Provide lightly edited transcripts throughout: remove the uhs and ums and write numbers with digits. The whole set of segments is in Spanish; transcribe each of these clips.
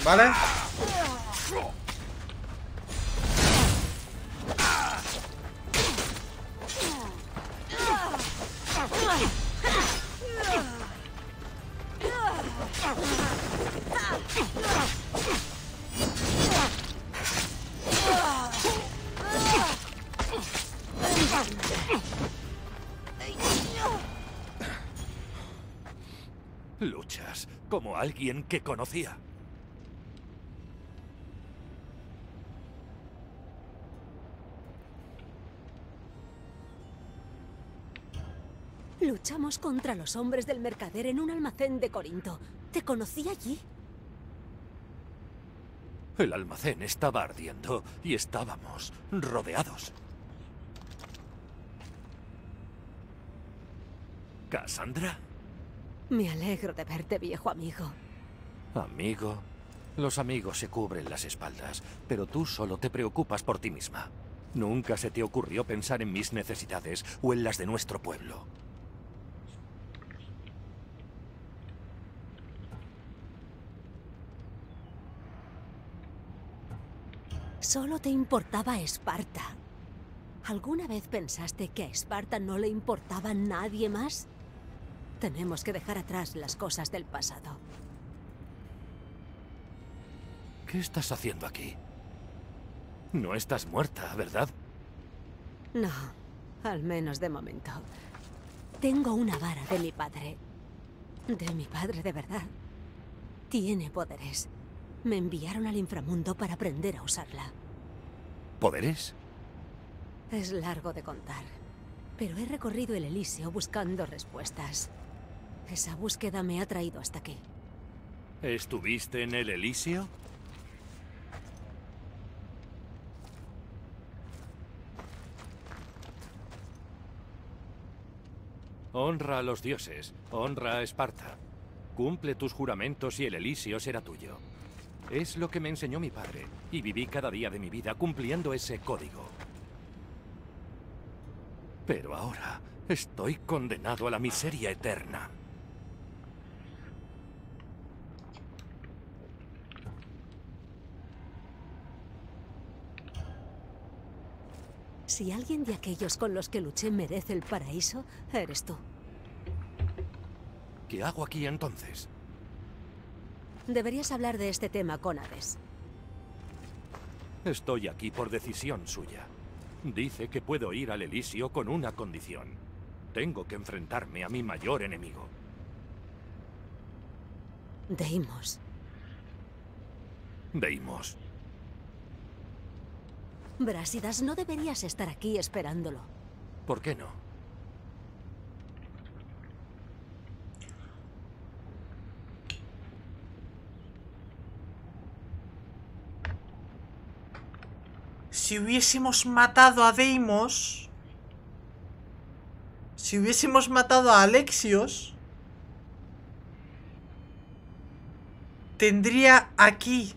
¿vale? Luchas como alguien que conocía. Luchamos contra los hombres del mercader en un almacén de Corinto. ¿Te conocí allí? El almacén estaba ardiendo y estábamos rodeados. ¿Cassandra? Me alegro de verte, viejo amigo. Amigo. Los amigos se cubren las espaldas, pero tú solo te preocupas por ti misma. Nunca se te ocurrió pensar en mis necesidades o en las de nuestro pueblo. Solo te importaba Esparta. ¿Alguna vez pensaste que a Esparta no le importaba nadie más? Tenemos que dejar atrás las cosas del pasado. ¿Qué estás haciendo aquí? No estás muerta, ¿verdad? No, al menos de momento. Tengo una vara de mi padre. De mi padre de verdad. Tiene poderes. Me enviaron al inframundo para aprender a usarla. ¿Poderes? Es largo de contar, pero he recorrido el Elíseo buscando respuestas. Esa búsqueda me ha traído hasta aquí. ¿Estuviste en el Elíseo? Honra a los dioses, honra a Esparta. Cumple tus juramentos y el Elíseo será tuyo. Es lo que me enseñó mi padre, y viví cada día de mi vida cumpliendo ese código. Pero ahora estoy condenado a la miseria eterna. Si alguien de aquellos con los que luché merece el paraíso, eres tú. ¿Qué hago aquí entonces? Deberías hablar de este tema con Hades. Estoy aquí por decisión suya. Dice que puedo ir al Elíseo con una condición. Tengo que enfrentarme a mi mayor enemigo. Deimos. Deimos. Brásidas, no deberías estar aquí esperándolo. ¿Por qué no? Si hubiésemos matado a Deimos, si hubiésemos matado a Alexios, tendría aquí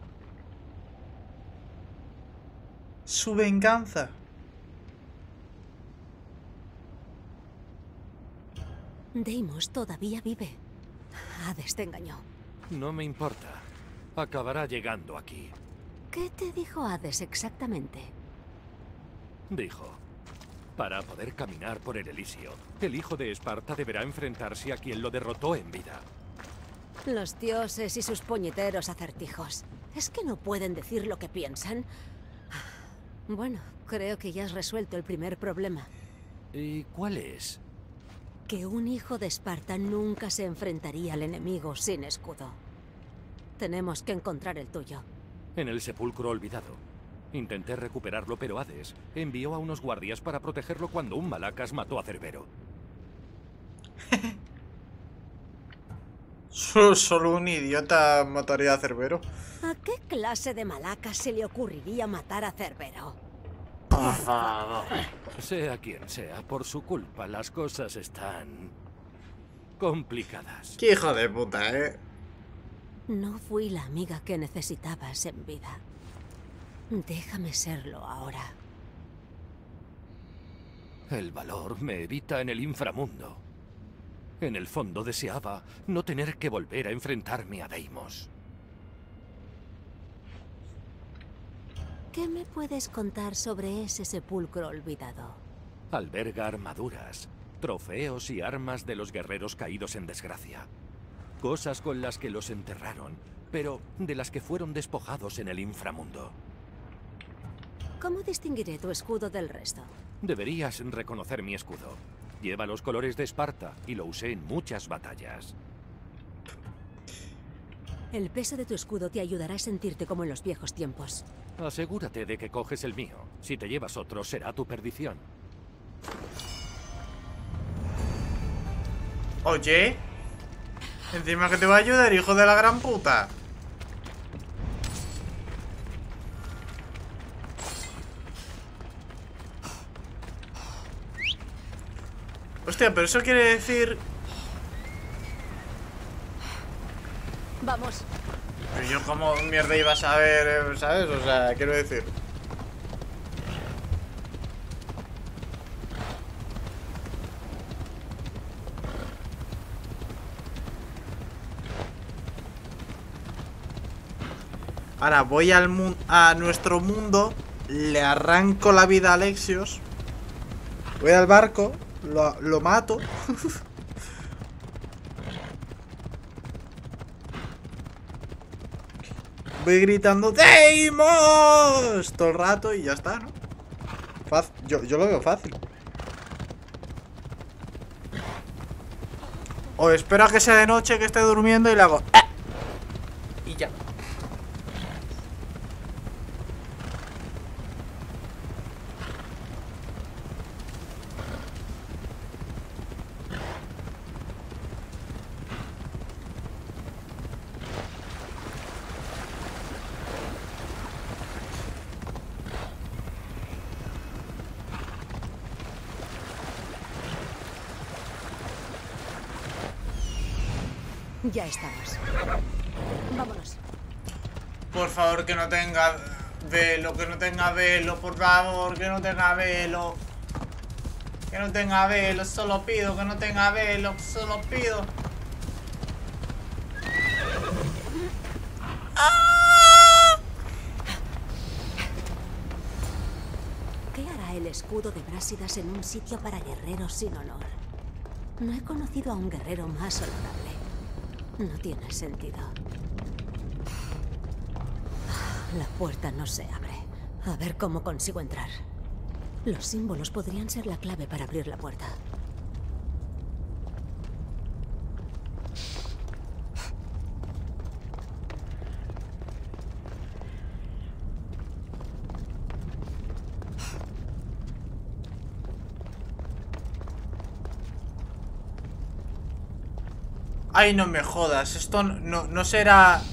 su venganza. Deimos todavía vive. Hades te engañó. No me importa. Acabará llegando aquí. ¿Qué te dijo Hades exactamente? Dijo, para poder caminar por el Elíseo, el hijo de Esparta deberá enfrentarse a quien lo derrotó en vida. Los dioses y sus puñeteros acertijos. ¿Es que no pueden decir lo que piensan? Bueno, creo que ya has resuelto el primer problema. ¿Y cuál es? Que un hijo de Esparta nunca se enfrentaría al enemigo sin escudo. Tenemos que encontrar el tuyo. En el sepulcro olvidado. Intenté recuperarlo, pero Hades envió a unos guardias para protegerlo cuando un Malacas mató a Cerbero. Solo un idiota mataría a Cerbero. ¿A qué clase de Malacas se le ocurriría matar a Cerbero? Por favor. Sea quien sea, por su culpa las cosas están complicadas. Qué hijo de puta, No fui la amiga que necesitabas en vida. Déjame serlo ahora. El valor me evita en el inframundo. En el fondo deseaba no tener que volver a enfrentarme a Deimos. ¿Qué me puedes contar sobre ese sepulcro olvidado? Alberga armaduras, trofeos y armas de los guerreros caídos en desgracia. Cosas con las que los enterraron, pero de las que fueron despojados en el inframundo. ¿Cómo distinguiré tu escudo del resto? Deberías reconocer mi escudo. Lleva los colores de Esparta y lo usé en muchas batallas. El peso de tu escudo te ayudará a sentirte como en los viejos tiempos. Asegúrate de que coges el mío. Si te llevas otro, será tu perdición. Oye, encima que te va a ayudar, hijo de la gran puta. Hostia, pero eso quiere decir... Vamos. Pero yo como mierda iba a saber, ¿sabes? O sea, quiero decir... Ahora voy a nuestro mundo, le arranco la vida a Alexios, voy al barco, lo mato. Voy gritando ¡Deimos! Todo el rato y ya está, ¿no? Yo lo veo fácil. O espero a que sea de noche, que esté durmiendo y le hago y ya. Ya estamos. Vámonos. Por favor, que no tenga velo, que no tenga velo, por favor, que no tenga velo. Que no tenga velo, solo pido que no tenga velo, solo pido. ¿Qué hará el escudo de Brásidas en un sitio para guerreros sin honor? No he conocido a un guerrero más honorable. No tiene sentido. La puerta no se abre. A ver cómo consigo entrar. Los símbolos podrían ser la clave para abrir la puerta. Ay, no me jodas, esto no será...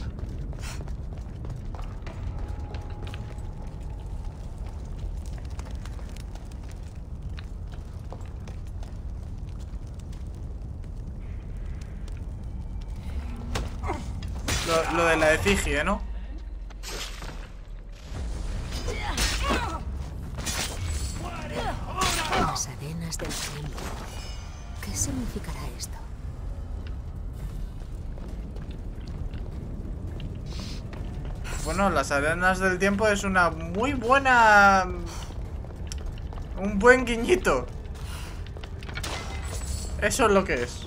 Lo de la efigie, ¿no? Las arenas del tiempo. ¿Qué significará esto? Bueno, las arenas del tiempo es una muy buena... Un buen guiñito. Eso es lo que es.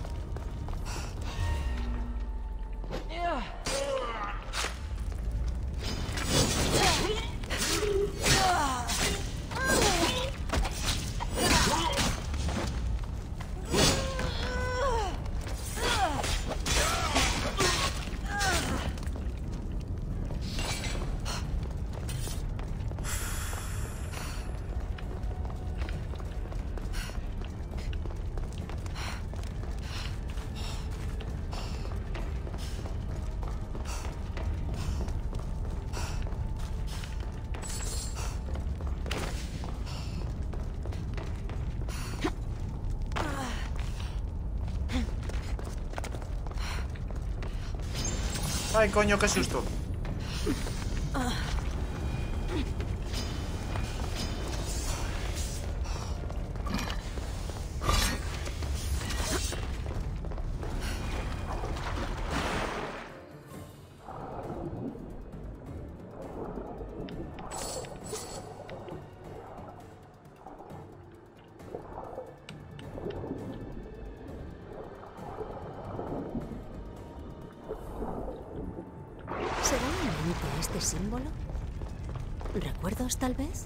Ay, coño, qué susto. símbolo? ¿Recuerdos, tal vez?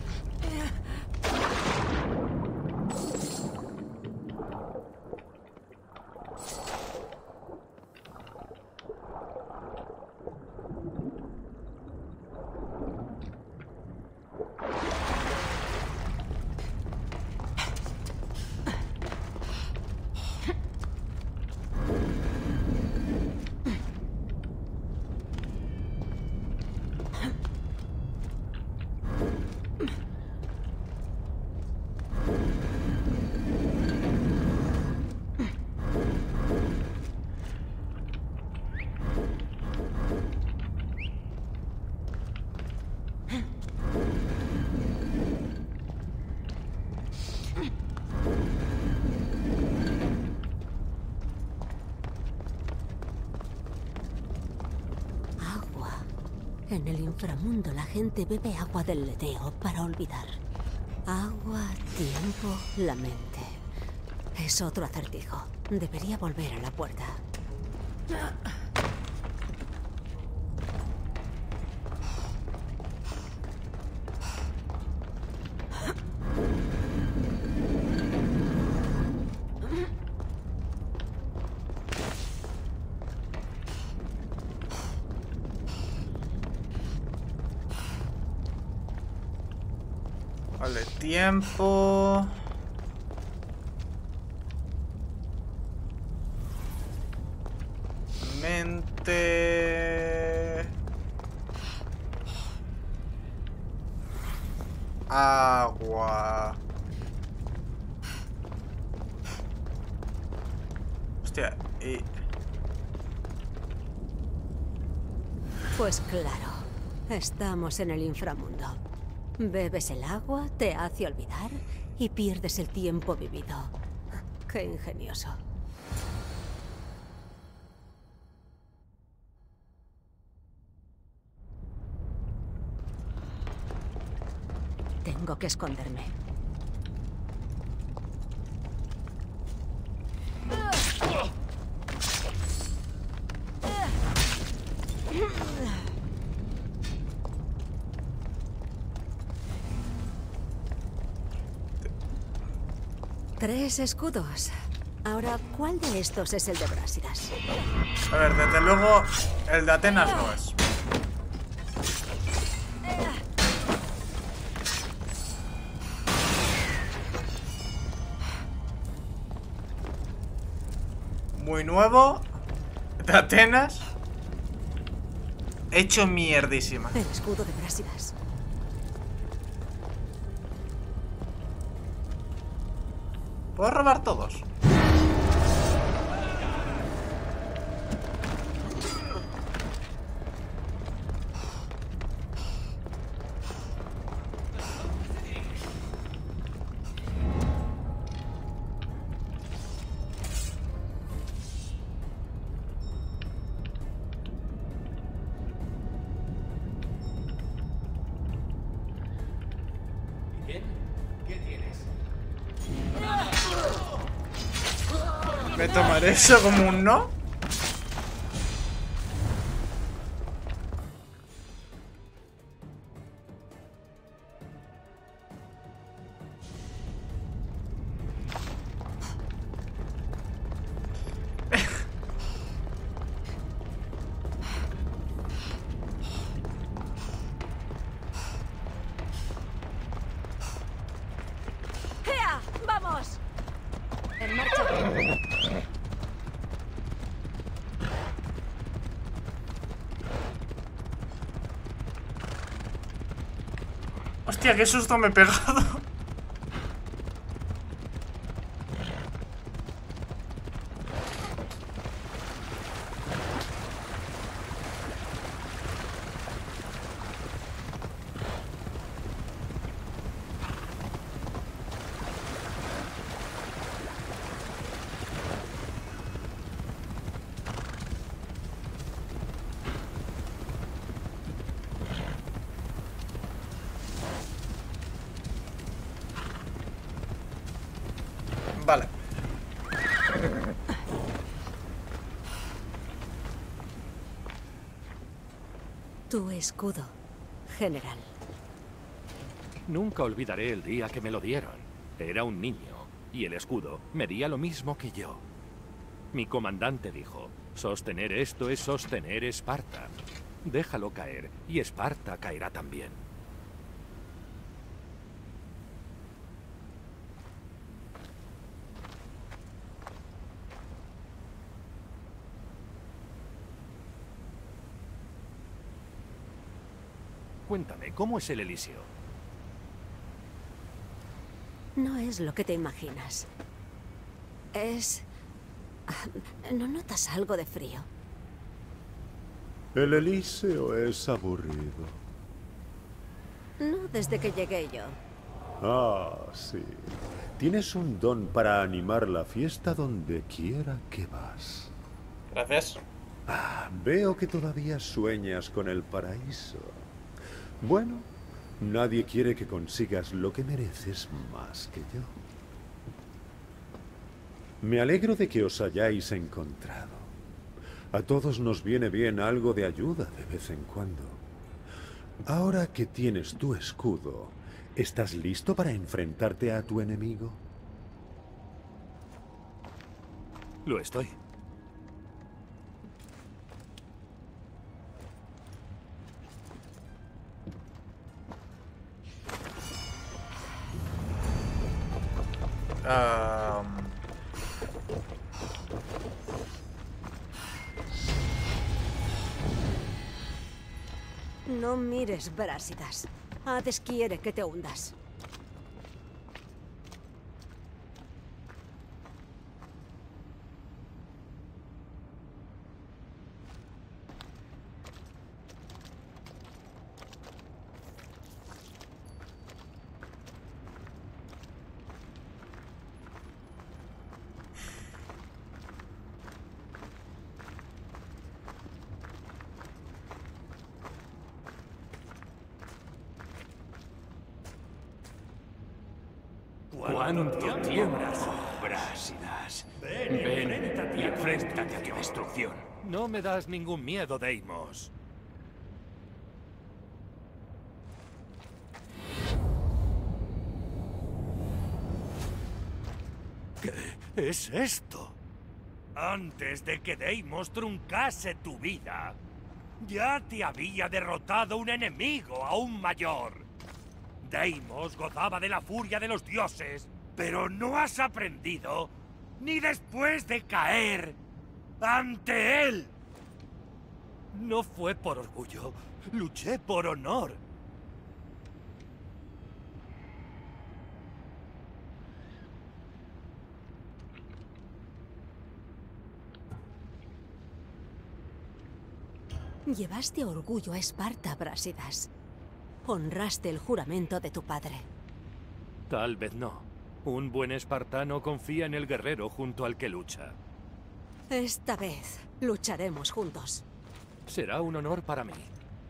En el inframundo la gente bebe agua del leteo para olvidar. Agua, tiempo, la mente. Es otro acertijo. Debería volver a la puerta. Vale, tiempo. Mente. Agua. Hostia, y... Pues claro, estamos en el inframundo. Bebes el agua, te hace olvidar y pierdes el tiempo vivido. Qué ingenioso. Tengo que esconderme. Tres escudos. Ahora, ¿cuál de estos es el de Brásidas? A ver, desde luego, el de Atenas no es. Muy nuevo. De Atenas. Hecho mierdísima. El escudo de Brásidas. ¿Puedo robar todos? ¿Me tomaré eso como un no? ¡Ea! ¡Vamos! En marcha. Hostia, qué susto me he pegado. Vale. Tu Su escudo, general. Nunca olvidaré el día que me lo dieron. Era un niño, y el escudo medía lo mismo que yo. Mi comandante dijo, sostener esto es sostener Esparta. Déjalo caer, y Esparta caerá también. Cuéntame, ¿cómo es el Elíseo? No es lo que te imaginas. Es... ¿No notas algo de frío? El Elíseo es aburrido. No desde que llegué yo. Ah, sí. Tienes un don para animar la fiesta donde quiera que vas. Gracias. Veo que todavía sueñas con el paraíso. Bueno, nadie quiere que consigas lo que mereces más que yo. Me alegro de que os hayáis encontrado. A todos nos viene bien algo de ayuda de vez en cuando. Ahora que tienes tu escudo, ¿estás listo para enfrentarte a tu enemigo? Lo estoy. No mires, Brásidas. Hades quiere que te hundas. ¿Cuánto tiempo? Brásidas. Ven y enfréntate a tu destrucción. No me das ningún miedo, Deimos. ¿Qué es esto? Antes de que Deimos truncase tu vida, ya te había derrotado un enemigo aún mayor. Deimos gozaba de la furia de los dioses, pero no has aprendido ni después de caer ante él. No fue por orgullo, luché por honor. Llevaste orgullo a Esparta, Brásidas. Honraste el juramento de tu padre. Tal vez no. Un buen espartano confía en el guerrero junto al que lucha. Esta vez lucharemos juntos. Será un honor para mí.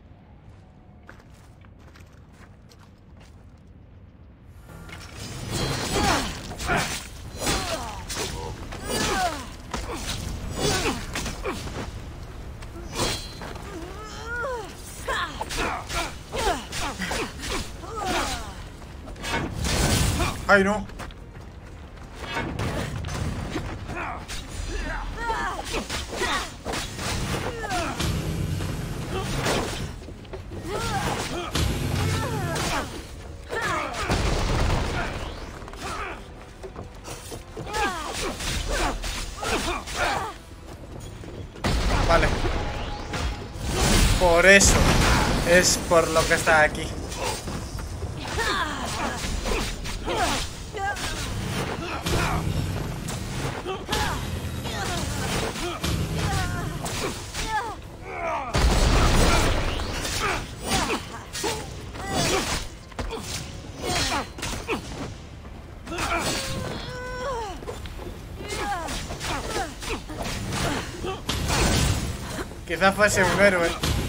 ¡Ay, no! Vale. Por eso es por lo que está aquí. Quizás fuese un héroe.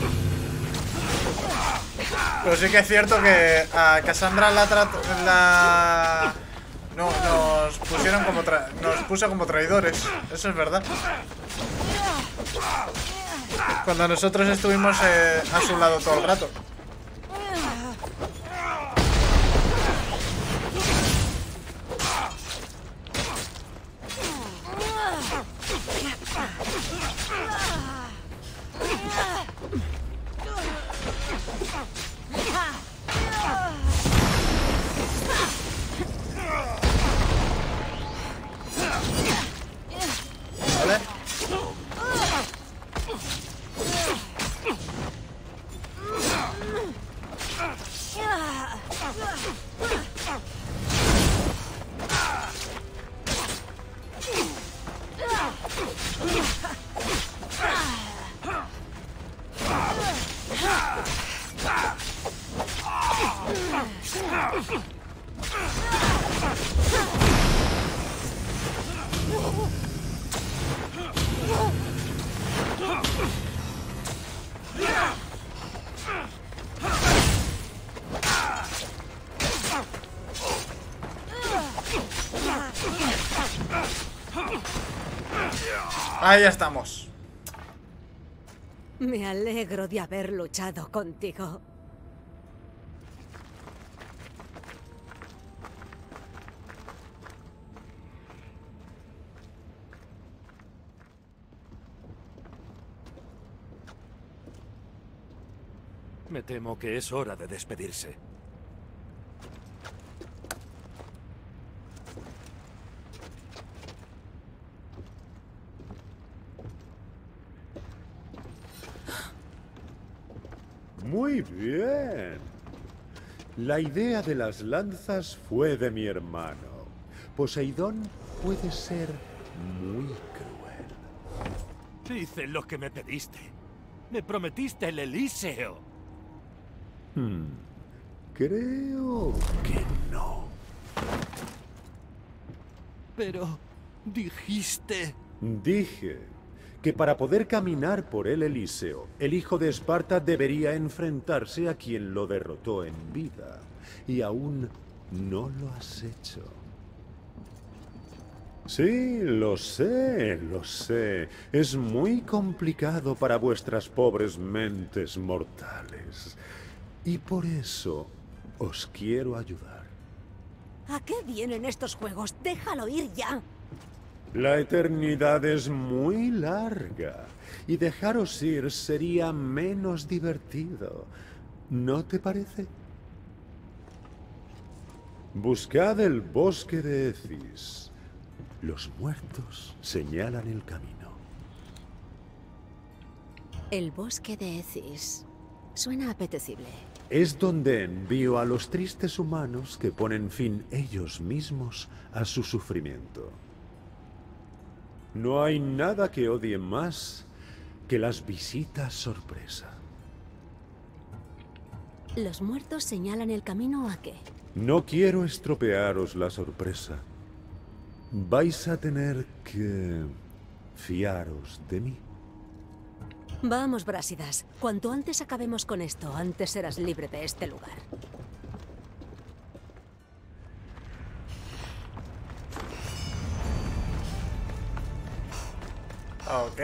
Pero sí que es cierto que a Cassandra nos pusieron como nos puso como traidores. Eso es verdad. Cuando nosotros estuvimos a su lado todo el rato. ¿Vale? Ahí estamos. Me alegro de haber luchado contigo. Me temo que es hora de despedirse. Muy bien. La idea de las lanzas fue de mi hermano. Poseidón puede ser muy cruel. Hice lo que me pediste. Me prometiste el Elíseo. Creo que no. Pero dijiste... Dije que para poder caminar por el Elíseo, el hijo de Esparta debería enfrentarse a quien lo derrotó en vida. Y aún no lo has hecho. Sí, lo sé, lo sé. Es muy complicado para vuestras pobres mentes mortales. Y por eso os quiero ayudar. ¿A qué vienen estos juegos? ¡Déjalo ir ya! La eternidad es muy larga, y dejaros ir sería menos divertido. ¿No te parece? Buscad el bosque de Ecis. Los muertos señalan el camino. El bosque de Ecis. Suena apetecible. Es donde envío a los tristes humanos que ponen fin ellos mismos a su sufrimiento. No hay nada que odie más que las visitas sorpresa. ¿Los muertos señalan el camino a qué? No quiero estropearos la sorpresa. Vais a tener que fiaros de mí. Vamos, Brásidas. Cuanto antes acabemos con esto, antes serás libre de este lugar. Ok.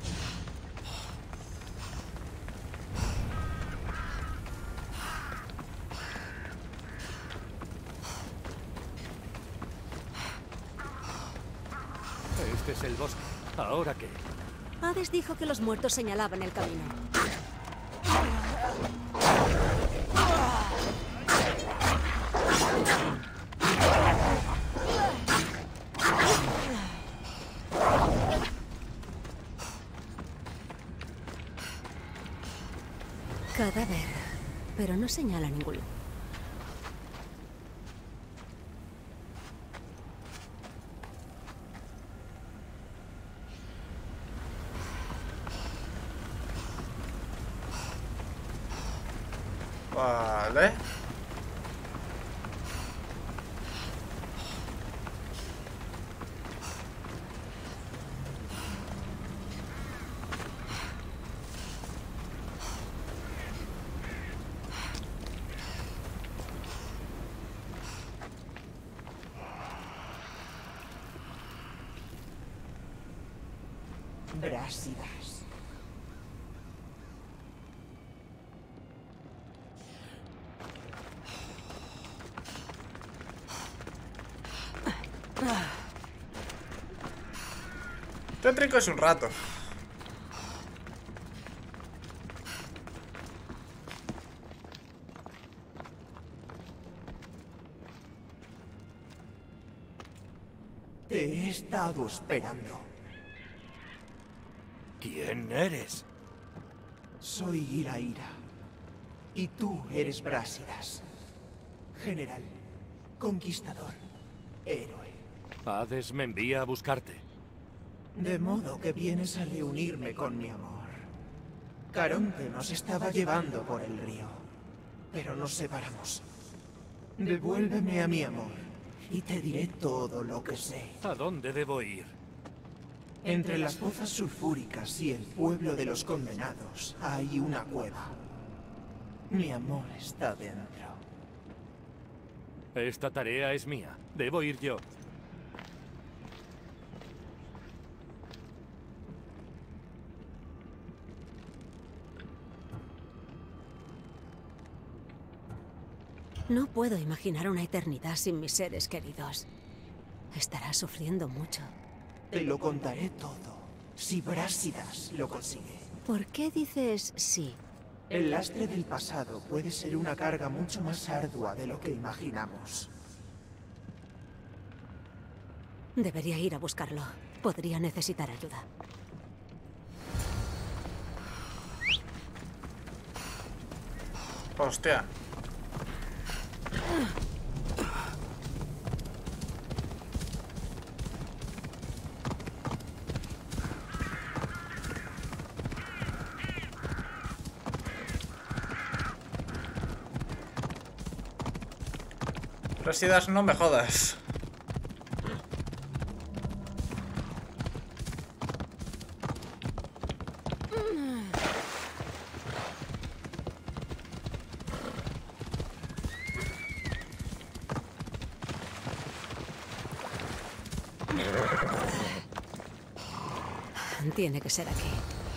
Este es el bosque. ¿Ahora qué? Hades dijo que los muertos señalaban el camino. Cadáver, pero no señala ningún lugar. Vale. Brásidas. Tétrico es un rato. Te he estado esperando. ¿Quién eres? Soy Ira. Y tú eres Brásidas. General, conquistador, héroe. Hades me envía a buscarte. De modo que vienes a reunirme con mi amor. Caronte nos estaba llevando por el río, pero nos separamos. Devuélveme a mi amor y te diré todo lo que sé. ¿A dónde debo ir? Entre las pozas sulfúricas y el pueblo de los condenados hay una cueva. Mi amor está dentro. Esta tarea es mía. Debo ir yo. No puedo imaginar una eternidad sin mis seres queridos. Estará sufriendo mucho. Te lo contaré todo, si Brásidas lo consigue. ¿Por qué dices sí? El lastre del pasado puede ser una carga mucho más ardua de lo que imaginamos. Debería ir a buscarlo. Podría necesitar ayuda. Hostia. Brásidas, no me jodas. Tiene que ser aquí.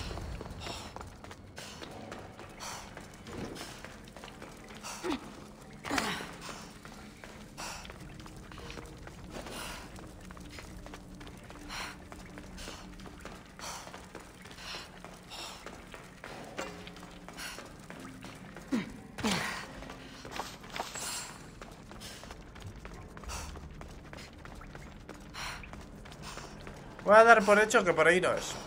Voy a dar por hecho que por ahí no es.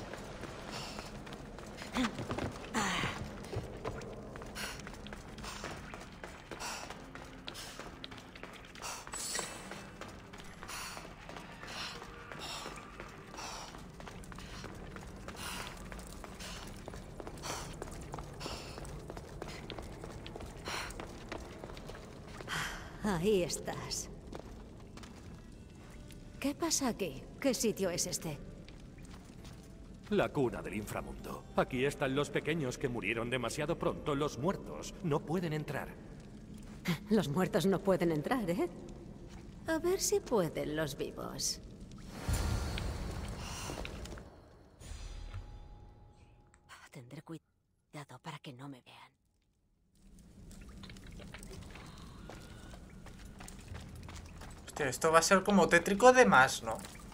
Ahí estás. ¿Qué pasa aquí? ¿Qué sitio es este? La cuna del inframundo. Aquí están los pequeños que murieron demasiado pronto. Los muertos no pueden entrar. Los muertos no pueden entrar, ¿eh? A ver si pueden los vivos. Tendré cuidado para que no me vean. Hostia, esto va a ser como tétrico de más, ¿no?